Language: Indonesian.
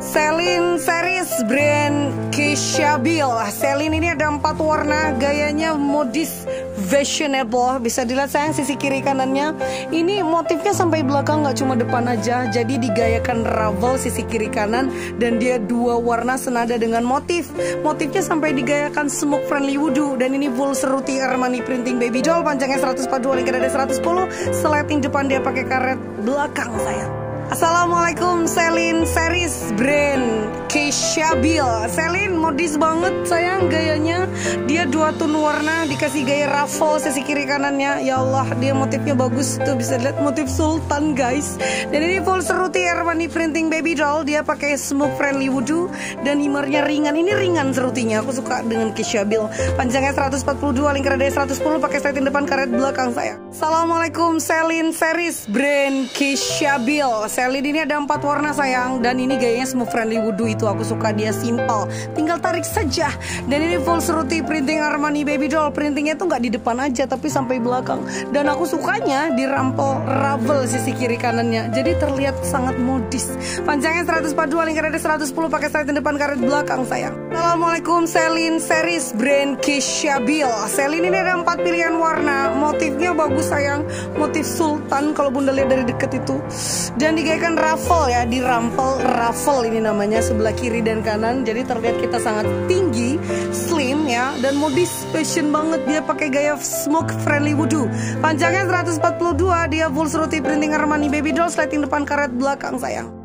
Celine series brand Keshabil. Celine ini ada 4 warna, gayanya modis, fashionable. Bisa dilihat sayang sisi kiri kanannya. Ini motifnya sampai belakang, nggak cuma depan aja. Jadi digayakan ravel sisi kiri kanan, dan dia 2 warna senada dengan motif. Motifnya sampai digayakan smoke friendly wudu. Dan ini full seruti Armani printing baby doll, panjangnya 142, lingkar dada 110. Sleting depan dia pakai karet, belakang sayang. Assalamualaikum, Celine series brand Keshabil. Celine modis banget sayang gayanya. Dia 2 tone warna, dikasih gaya ruffle sisi kiri kanannya. Ya Allah, dia motifnya bagus tuh, bisa lihat motif sultan guys. Dan ini full seruti Armani printing baby doll. Dia pakai smoke friendly wudu dan himarnya ringan. Ini ringan serutinya, aku suka dengan Keshabil. Panjangnya 142, lingkar dada 110, pakai sleting depan, karet belakang sayang. Assalamualaikum, Celine series brand Keshabil. Celine ini ada 4 warna sayang, dan ini gayanya smoke friendly wudu, itu aku suka, dia simple, tinggal tarik saja. Dan ini full seruti printing Armani baby doll. Printingnya tuh nggak di depan aja tapi sampai belakang, dan aku sukanya di rampel ravel sisi kiri kanannya, jadi terlihat sangat modis. Panjangnya 142, lingkar dada 110, pakai sleting depan, karet belakang sayang. Assalamualaikum, Celine series brand Keshabil. Celine ini ada 4 pilihan warna, motifnya bagus sayang, motif sultan kalau bunda lihat dari deket itu. Dan digayakan ruffle ya, di rampel ruffle ini namanya, sebelah kiri dan kanan. Jadi terlihat kita sangat tinggi, slim ya, dan modis, fashion banget. Dia pakai gaya smoke friendly wudu. Panjangnya 142, dia full seruti printing Armani baby doll, sleting depan, karet belakang sayang.